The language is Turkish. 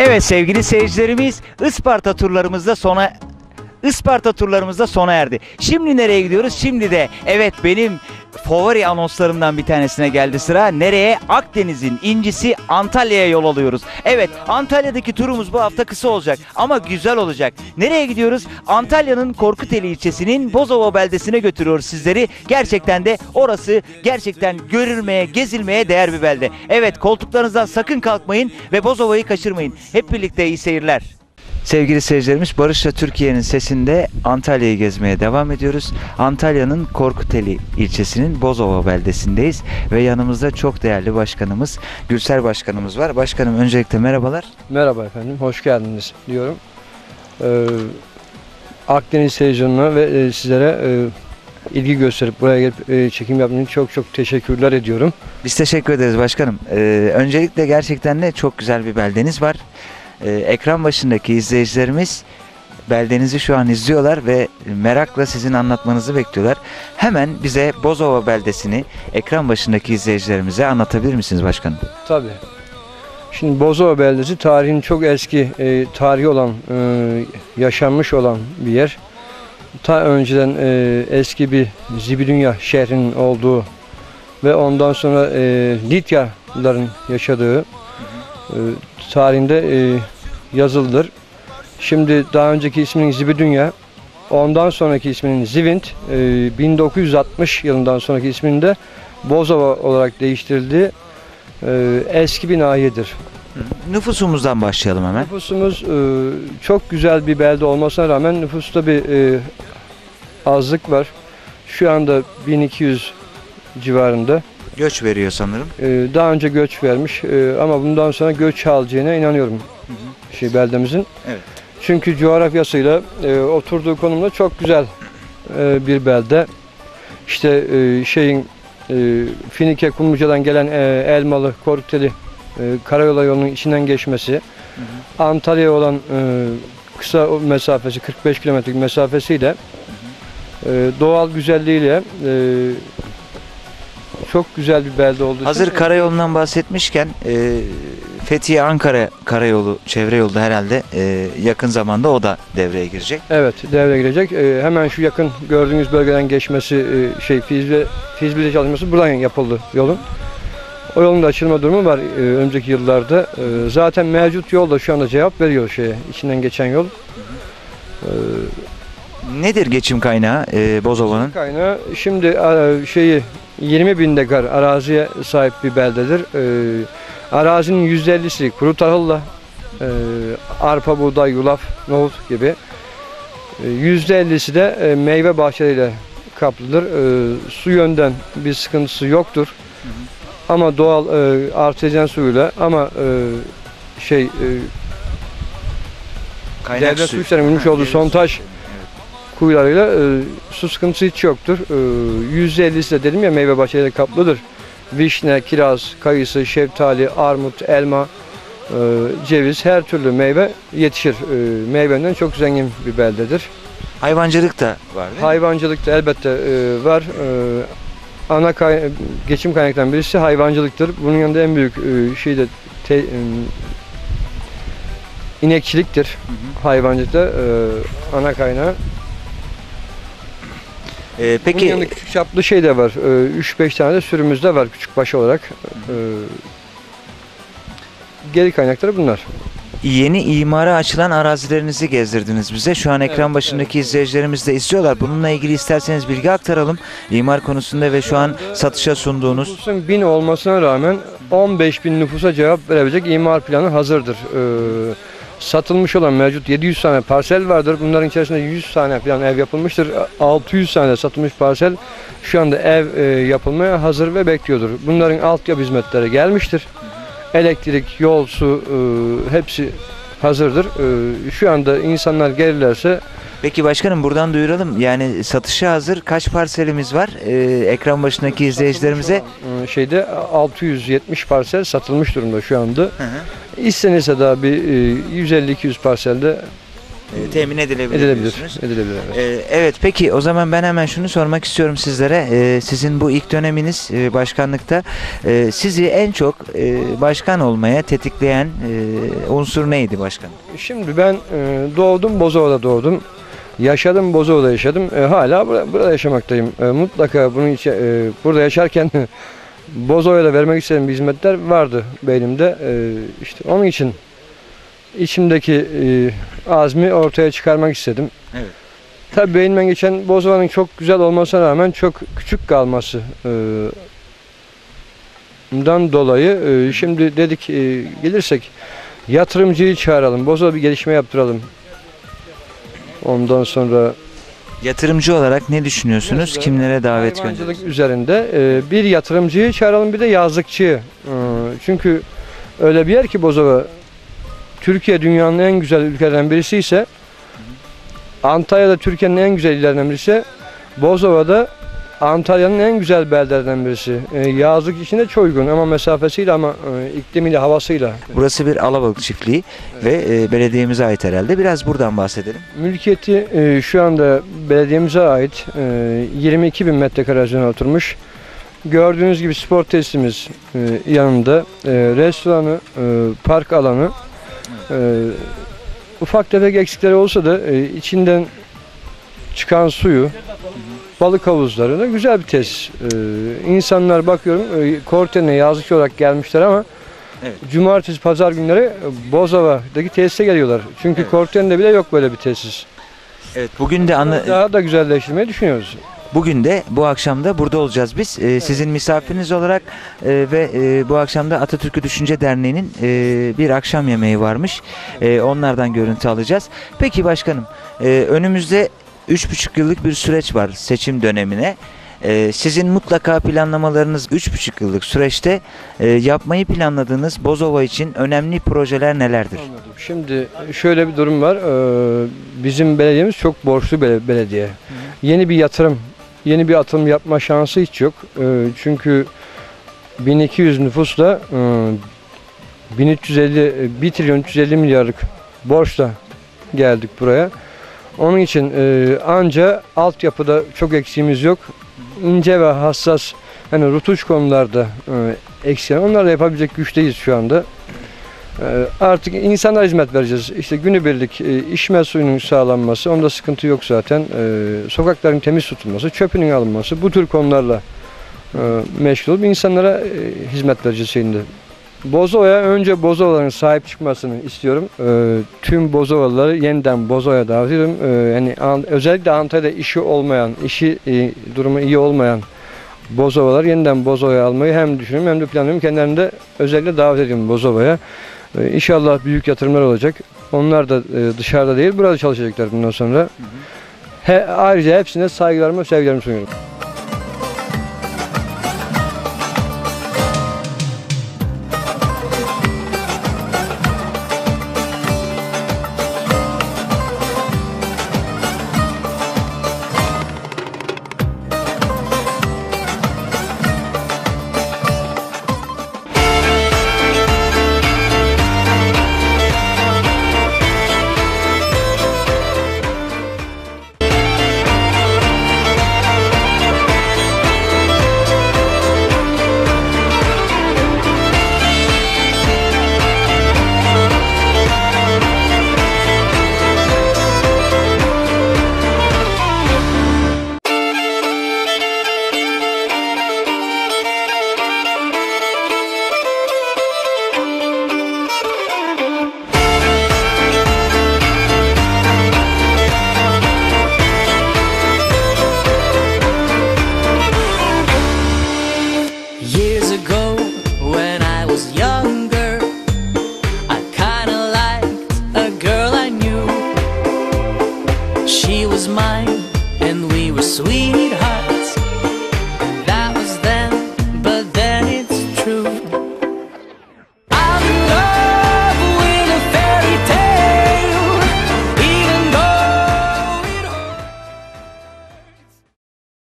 Evet sevgili seyircilerimiz, Isparta turlarımızda sona erdi. Şimdi nereye gidiyoruz? Şimdi de evet benim favori anonslarımdan bir tanesine geldi sıra. Nereye? Akdeniz'in incisi Antalya'ya yol alıyoruz. Evet, Antalya'daki turumuz bu hafta kısa olacak ama güzel olacak. Nereye gidiyoruz? Antalya'nın Korkuteli ilçesinin Bozova beldesine götürüyoruz sizleri. Gerçekten de orası gerçekten görülmeye, gezilmeye değer bir belde. Evet, koltuklarınızdan sakın kalkmayın ve Bozova'yı kaçırmayın. Hep birlikte iyi seyirler. Sevgili seyircilerimiz, Barış'la Türkiye'nin sesinde Antalya'yı gezmeye devam ediyoruz. Antalya'nın Korkuteli ilçesinin Bozova beldesindeyiz ve yanımızda çok değerli başkanımız Gürsel Başkanımız var. Başkanım, öncelikle merhabalar. Merhaba efendim, hoş geldiniz diyorum. Akdeniz televizyonuna ve sizlere ilgi gösterip buraya gelip çekim yaptığınız için çok teşekkürler ediyorum. Biz teşekkür ederiz başkanım. Öncelikle gerçekten de çok güzel bir beldeniz var. Ekran başındaki izleyicilerimiz beldenizi şu an izliyorlar ve merakla sizin anlatmanızı bekliyorlar. Hemen bize Bozova beldesini ekran başındaki izleyicilerimize anlatabilir misiniz başkanım? Tabii. Şimdi Bozova beldesi tarihin çok eski tarihi olan, yaşanmış olan bir yer. Ta önceden eski bir Zibidunya şehrinin olduğu ve ondan sonra Lidyalıların yaşadığı tarihinde yazılıdır. Şimdi daha önceki isminin Zibidunya, ondan sonraki isminin Zivint, 1960 yılından sonraki isminin de Bozova olarak değiştirildiği eski bir nahiyedir. Nüfusumuzdan başlayalım hemen. Nüfusumuz çok güzel bir belde olmasına rağmen nüfusta bir azlık var. Şu anda 1200 civarında. Göç veriyor sanırım. Daha önce göç vermiş ama bundan sonra göç alacağına inanıyorum beldemizin. Evet. Çünkü coğrafyasıyla oturduğu konumda çok güzel bir belde. İşte Finike Kumluca'dan gelen Elmalı, Korkuteli karayolu yolunun içinden geçmesi, Antalya'ya olan kısa mesafesi 45 kilometrelik mesafesiyle doğal güzelliğiyle çok güzel bir belde olduğu için. Hazır karayolundan bahsetmişken Fethiye Ankara karayolu, çevre yolu da herhalde yakın zamanda o da devreye girecek. Evet, devreye girecek. Hemen şu yakın gördüğünüz bölgeden geçmesi, fizibilite çalışması buradan yapıldı yolun. O yolun da açılma durumu var önceki yıllarda. Zaten mevcut yol da şu anda cevap veriyor içinden geçen yol. Nedir geçim kaynağı Bozova'nın? Geçim kaynağı şimdi 20.000 dekar araziye sahip bir beldedir. Arazinin %50'si kuru tahılla, arpa, buğday, yulaf, nohut gibi. %50'si de meyve bahçeleriyle kaplıdır. Su yönden bir sıkıntısı yoktur. Ama doğal artezyen suyuyla ama devlet su işlerinin bulmuş olduğu sondaj kuyularıyla su sıkıntısı hiç yoktur. %50'si de dedim ya meyve bahçeleriyle kaplıdır. Vişne, kiraz, kayısı, şeftali, armut, elma, ceviz, her türlü meyve yetişir. Meyvenden çok zengin bir beldedir. Hayvancılık da var değil mi? Hayvancılık da elbette var. Ana geçim kaynaklarından birisi hayvancılıktır. Bunun yanında en büyük şey de inekçiliktir. Hayvancılıkta ana kaynağı. Peki. Bunun yanında küçük çaplı şey de var. 3-5 tane de sürümüz de var küçük baş olarak. Geri kaynakları bunlar. Yeni imara açılan arazilerinizi gezdirdiniz bize. Şu an ekran başındaki izleyicilerimiz de izliyorlar. Bununla ilgili isterseniz bilgi aktaralım. İmar konusunda ve şu an satışa sunduğunuz. Nüfusun 1000 olmasına rağmen 15.000 nüfusa cevap verebilecek imar planı hazırdır. Satılmış olan mevcut 700 tane parsel vardır. Bunların içerisinde 100 tane falan ev yapılmıştır. 600 tane satılmış parsel şu anda ev yapılmaya hazır ve bekliyordur. Bunların altyapı hizmetleri gelmiştir. Elektrik, yol, su hepsi hazırdır. Şu anda insanlar gelirlerse. Peki başkanım, buradan duyuralım. Yani satışa hazır kaç parselimiz var ekran başındaki izleyicilerimize? 670 parsel satılmış durumda şu anda. İstenirse daha bir 150-200 parselde temin edilebilir Edilebilir. diyorsunuz. Edilebilir. Evet. Evet, peki o zaman ben hemen şunu sormak istiyorum sizlere. Sizin bu ilk döneminiz başkanlıkta sizi en çok başkan olmaya tetikleyen unsur neydi başkanım? Şimdi ben doğdum, Bozova'da doğdum. Yaşadım, Bozova'da yaşadım. Hala burada yaşamaktayım. Mutlaka bunun için burada yaşarken Bozova'ya da vermek istediğim bir hizmetler vardı beynimde. İşte onun için içimdeki azmi ortaya çıkarmak istedim. Evet. Tabii beynimden geçen Bozova'nın çok güzel olmasına rağmen çok küçük kalması dan dolayı şimdi dedik gelirsek yatırımcıyı çağıralım, Bozova bir gelişme yaptıralım. Ondan sonra Yatırımcı olarak ne düşünüyorsunuz? Kimlere davet hayvancılık gönderiyorsunuz? üzerinde bir yatırımcıyı çağıralım, bir de yazlıkçıyı. Çünkü öyle bir yer ki Bozova, Türkiye dünyanın en güzel ülkelerinden birisi ise, Antalya'da Türkiye'nin en güzel illerinden birisi, Bozova'da Antalya'nın en güzel beldelerinden birisi. Yazlık için de çok uygun ama mesafesiyle ama iklimiyle, havasıyla. Burası bir alabalık çiftliği ve belediyemize ait herhalde. Biraz buradan bahsedelim. Mülkiyeti şu anda belediyemize ait 22 bin metrekare arazine oturmuş. Gördüğünüz gibi spor tesisimiz yanında, restoranı, park alanı. Ufak tefek eksikleri olsa da içinden çıkan suyu, balık havuzları da güzel bir tesis. İnsanlar bakıyorum Korten'e yazlık olarak gelmişler ama Evet. cumartesi, pazar günleri Bozova'daki tesise geliyorlar. Çünkü Evet. Korten'de bile yok böyle bir tesis. Evet, bugün de Daha da güzelleştirmeyi düşünüyoruz. bugün de bu akşam da burada olacağız biz. Sizin misafiriniz olarak ve bu akşam da Atatürk'ü Düşünce Derneği'nin bir akşam yemeği varmış. Onlardan görüntü alacağız. Peki başkanım, önümüzde 3,5 yıllık bir süreç var seçim dönemine. Sizin mutlaka planlamalarınız 3,5 yıllık süreçte yapmayı planladığınız Bozova için önemli projeler nelerdir? Anladım. Şimdi şöyle bir durum var. Bizim belediyemiz çok borçlu belediye. Yeni bir yatırım, yeni bir atılım yapma şansı hiç yok. Çünkü 1200 nüfusla 1 trilyon 350 milyarlık borçla geldik buraya. Onun için anca altyapıda çok eksiğimiz yok. İnce ve hassas, hani rutuş konularda eksiğen, onları da yapabilecek güçteyiz şu anda. Artık insanlara hizmet vereceğiz. İşte günübirlik içme suyunun sağlanması, onda sıkıntı yok zaten. Sokakların temiz tutulması, çöpünün alınması, bu tür konularla meşgul olup insanlara hizmet vereceğiz şeyinde. Bozova'ya önce Bozovalıların sahip çıkmasını istiyorum. Tüm Bozovalıları yeniden Bozova'ya davet ediyorum. Yani özellikle Antalya'da işi olmayan, durumu iyi olmayan Bozovalar yeniden Bozova'ya almayı hem düşünüyorum hem de planlıyorum. Kendilerini de özellikle davet ediyorum Bozova'ya. İnşallah büyük yatırımlar olacak. Onlar da dışarıda değil, burada çalışacaklar bundan sonra. Ayrıca hepsine saygılarımı, sevgilerimi sunuyorum.